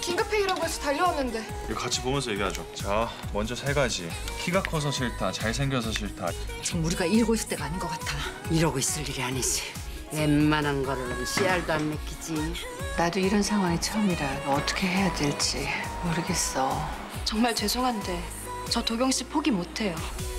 긴급회의라고 해서 달려왔는데. 이거 같이 보면서 얘기하죠. 자, 먼저 세 가지. 키가 커서 싫다, 잘생겨서 싫다. 지금 우리가 이러고 있을 때가 아닌 것 같아. 이러고 있을 일이 아니지. 웬만한 거는 씨알도 안 맥히지. 나도 이런 상황이 처음이라 어떻게 해야 될지 모르겠어. 정말 죄송한데 저 도경 씨 포기 못해요.